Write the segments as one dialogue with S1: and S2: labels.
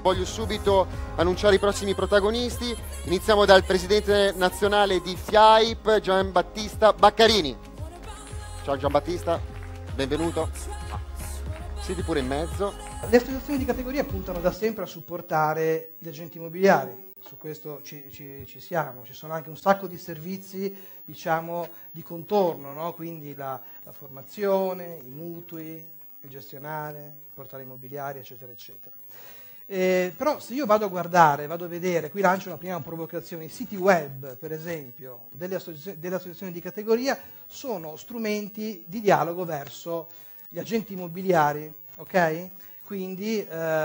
S1: voglio subito annunciare i prossimi protagonisti. Iniziamo dal presidente nazionale di FIAIP, Gianbattista Baccarini. Ciao Gianbattista, benvenuto. Siedi pure in mezzo.
S2: Le associazioni di categoria puntano da sempre a supportare gli agenti immobiliari, su questo ci siamo. Ci sono anche un sacco di servizi, diciamo, di contorno, no? Quindi la formazione, i mutui, il gestionale, il portale immobiliare, eccetera, eccetera. Però se io vado a vedere, qui lancio una prima provocazione, i siti web, per esempio, delle associazioni di categoria sono strumenti di dialogo verso gli agenti immobiliari, ok? Quindi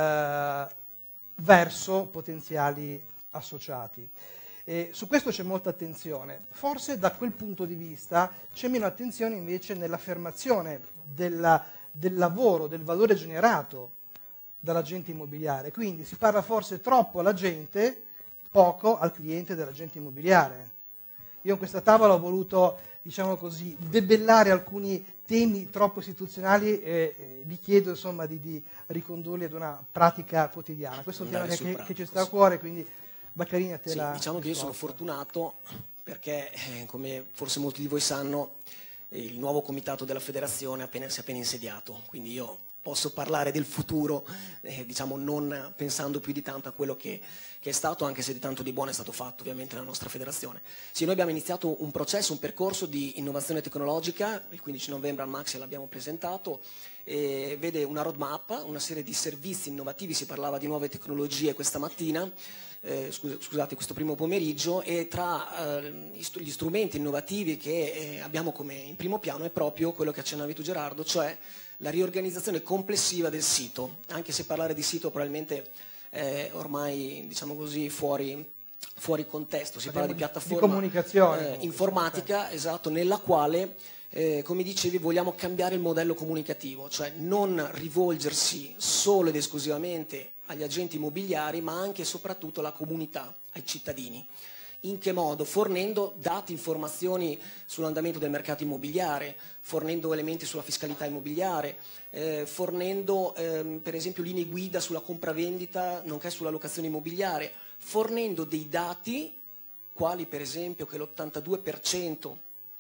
S2: verso potenziali associati. Su questo c'è molta attenzione. Forse da quel punto di vista c'è meno attenzione invece nell'affermazione del lavoro, del valore generato dall'agente immobiliare. Quindi si parla forse troppo all'agente, poco al cliente dell'agente immobiliare. Io in questa tavola ho voluto, diciamo così, debellare alcuni temi troppo istituzionali e vi chiedo insomma di ricondurli ad una pratica quotidiana. Questo è un tema che ci sta a cuore, quindi Baccarini a te la
S3: diciamo che io sono fortunato perché, come forse molti di voi sanno, il nuovo comitato della federazione si è appena insediato, quindi io posso parlare del futuro, diciamo non pensando più di tanto a quello che è stato, anche se di tanto di buono è stato fatto ovviamente nella nostra federazione. Sì, noi abbiamo iniziato un processo, un percorso di innovazione tecnologica, il 15 novembre al Maxi l'abbiamo presentato, e vede una roadmap, una serie di servizi innovativi, si parlava di nuove tecnologie questa mattina, scusate, questo primo pomeriggio, e tra gli strumenti innovativi che abbiamo come in primo piano è proprio quello che accennavi tu Gerardo, cioè la riorganizzazione complessiva del sito, anche se parlare di sito probabilmente è ormai, diciamo così, fuori contesto, si parla di piattaforma
S2: di comunicazione,
S3: informatica, esatto, nella quale, come dicevi, vogliamo cambiare il modello comunicativo, cioè non rivolgersi solo ed esclusivamente agli agenti immobiliari, ma anche e soprattutto alla comunità, ai cittadini. In che modo? Fornendo dati, informazioni sull'andamento del mercato immobiliare, fornendo elementi sulla fiscalità immobiliare, fornendo per esempio linee guida sulla compravendita, nonché sulla locazione immobiliare, fornendo dei dati, quali per esempio che l'82%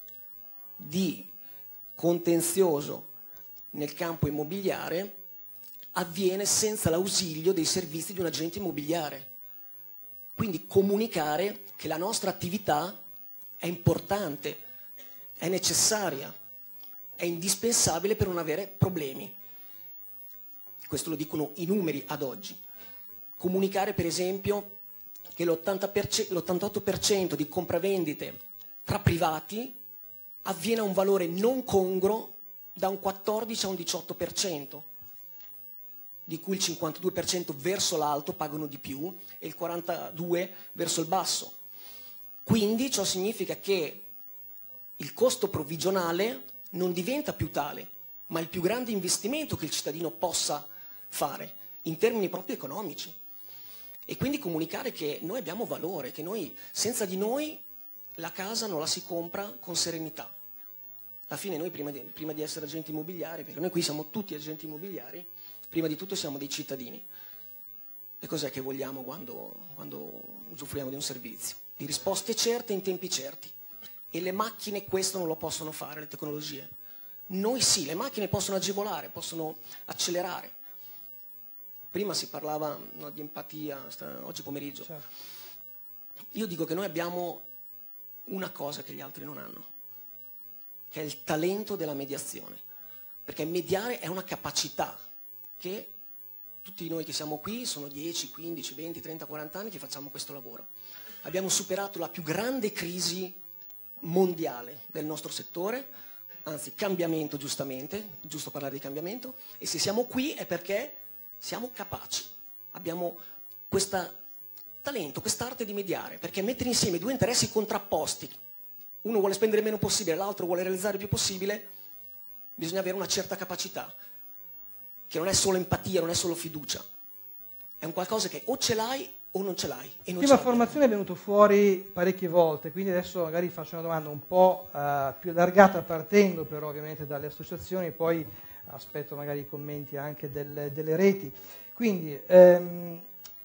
S3: di contenzioso nel campo immobiliare avviene senza l'ausilio dei servizi di un agente immobiliare. Quindi comunicare che la nostra attività è importante, è necessaria, è indispensabile per non avere problemi. Questo lo dicono i numeri ad oggi. Comunicare per esempio che l'88% di compravendite tra privati avviene a un valore non congruo da un 14 a un 18%. Di cui il 52% verso l'alto pagano di più e il 42% verso il basso. Quindi ciò significa che il costo provvigionale non diventa più tale, ma il più grande investimento che il cittadino possa fare in termini proprio economici. E quindi comunicare che noi abbiamo valore, che senza di noi la casa non la si compra con serenità. Alla fine noi prima di essere agenti immobiliari, perché noi qui siamo tutti agenti immobiliari, prima di tutto siamo dei cittadini. E cos'è che vogliamo quando usufruiamo di un servizio? Di risposte certe in tempi certi. E le macchine questo non lo possono fare, le tecnologie. Noi sì, le macchine possono agevolare, possono accelerare. Prima si parlava di empatia, oggi pomeriggio.
S2: Certo.
S3: Io dico che noi abbiamo una cosa che gli altri non hanno, che è il talento della mediazione. Perché mediare è una capacità che tutti noi che siamo qui sono 10, 15, 20, 30, 40 anni che facciamo questo lavoro. Abbiamo superato la più grande crisi mondiale del nostro settore, anzi cambiamento giustamente, giusto parlare di cambiamento, e se siamo qui è perché siamo capaci, abbiamo questo talento, quest'arte di mediare, perché mettere insieme due interessi contrapposti, uno vuole spendere meno possibile, l'altro vuole realizzare il più possibile, bisogna avere una certa capacità, che non è solo empatia, non è solo fiducia, è un qualcosa che o ce l'hai o non ce l'hai. E non
S2: la formazione è venuto fuori parecchie volte, quindi adesso magari faccio una domanda un po' più allargata, partendo però ovviamente dalle associazioni, poi aspetto magari i commenti anche delle reti. Quindi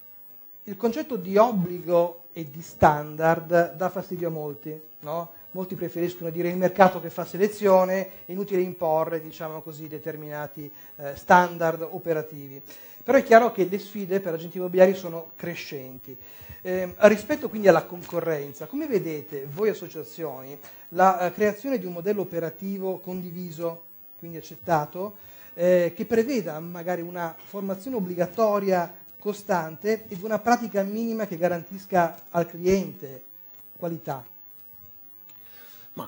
S2: il concetto di obbligo e di standard dà fastidio a molti, no? Molti preferiscono dire il mercato che fa selezione, è inutile imporre, diciamo così, determinati standard operativi. Però è chiaro che le sfide per agenti immobiliari sono crescenti. Rispetto quindi alla concorrenza, come vedete voi associazioni la creazione di un modello operativo condiviso, quindi accettato, che preveda magari una formazione obbligatoria costante ed una pratica minima che garantisca al cliente qualità?
S3: Ma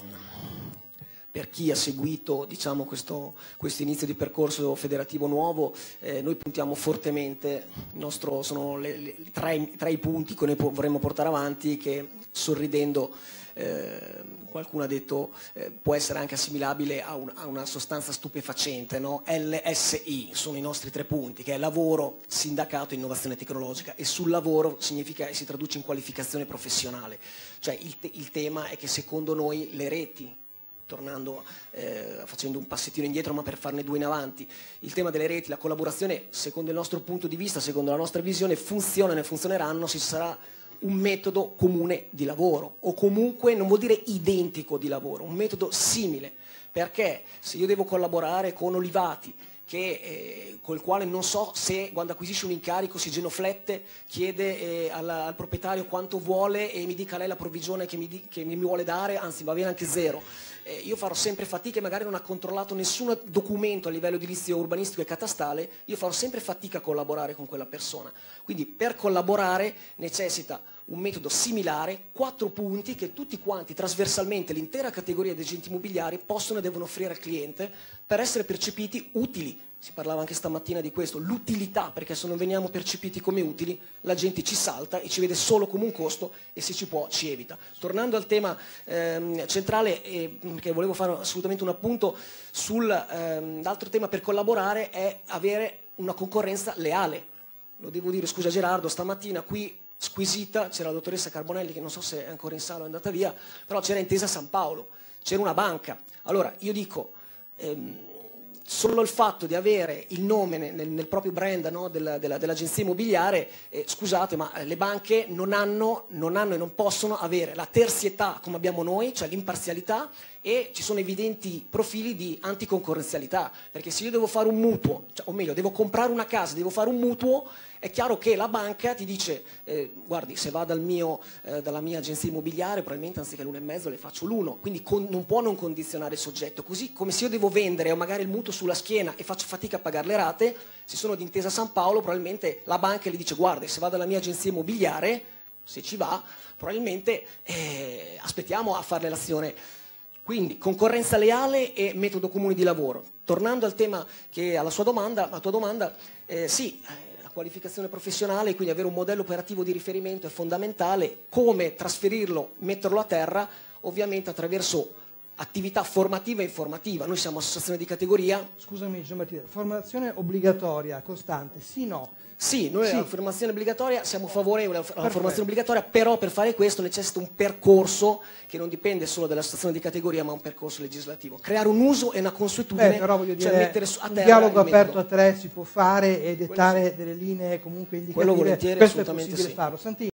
S3: per chi ha seguito, diciamo, questo inizio di percorso federativo nuovo, noi puntiamo fortemente, sono tra i punti che noi vorremmo portare avanti, che sorridendo qualcuno ha detto può essere anche assimilabile a una sostanza stupefacente, no? LSI sono i nostri 3 punti, che è lavoro, sindacato e innovazione tecnologica, e sul lavoro significa e si traduce in qualificazione professionale. Cioè il tema è che secondo noi le reti, tornando, facendo un passettino indietro ma per farne 2 in avanti, il tema delle reti, la collaborazione, secondo il nostro punto di vista, secondo la nostra visione, funzionano e funzioneranno se ci sarà un metodo comune di lavoro, o comunque non vuol dire identico di lavoro, un metodo simile, perché se io devo collaborare con Olivati, col quale non so se quando acquisisce un incarico si genuflette, chiede al proprietario quanto vuole e mi dica lei la provvigione che mi vuole dare, anzi va bene anche 0. Io farò sempre fatica, e magari non ha controllato nessun documento a livello edilizio, urbanistico e catastale, io farò sempre fatica a collaborare con quella persona. Quindi per collaborare necessita un metodo similare, 4 punti che tutti quanti trasversalmente l'intera categoria di agenti immobiliari possono e devono offrire al cliente per essere percepiti utili. Si parlava anche stamattina di questo, l'utilità, perché se non veniamo percepiti come utili la gente ci salta e ci vede solo come un costo e se ci può ci evita. Tornando al tema centrale, che volevo fare assolutamente un appunto l'altro tema per collaborare è avere una concorrenza leale. Lo devo dire, scusa Gerardo, stamattina qui squisita, c'era la dottoressa Carbonelli che non so se è ancora in sala o è andata via, però c'era Intesa San Paolo, c'era una banca. Allora io dico, solo il fatto di avere il nome nel proprio brand, no, dell'agenzia immobiliare, scusate, ma le banche non hanno e non possono avere la terzietà come abbiamo noi, cioè l'imparzialità, e ci sono evidenti profili di anticoncorrenzialità, perché se io devo fare un mutuo, o meglio, devo comprare una casa, devo fare un mutuo, è chiaro che la banca ti dice, guardi, se va dalla mia agenzia immobiliare, probabilmente anziché l'1,5 le faccio l'1, quindi non può non condizionare il soggetto, così come se io devo vendere o magari il mutuo sulla schiena e faccio fatica a pagare le rate, se sono di Intesa San Paolo, probabilmente la banca gli dice, guardi, se va dalla mia agenzia immobiliare, se ci va, probabilmente aspettiamo a fare l'azione. Quindi concorrenza leale e metodo comune di lavoro. Tornando al tema alla tua domanda, sì, la qualificazione professionale, quindi avere un modello operativo di riferimento è fondamentale. Come trasferirlo, metterlo a terra? Ovviamente attraverso attività formativa e informativa. Noi siamo associazione di categoria.
S2: Scusami Gianbattista, formazione obbligatoria, costante, sì no?
S3: Sì, noi alla formazione obbligatoria siamo favorevoli alla formazione obbligatoria, però per fare questo necessita un percorso che non dipende solo dall'associazione di categoria, ma un percorso legislativo. Creare un uso e una consuetudine,
S2: però voglio dire,
S3: cioè mettere a terra
S2: un dialogo aperto a 3 si può fare e dettare delle linee comunque indicative.
S3: Quello volentieri,
S2: questo è
S3: assolutamente
S2: possibile
S3: sì.
S2: farlo. Santini.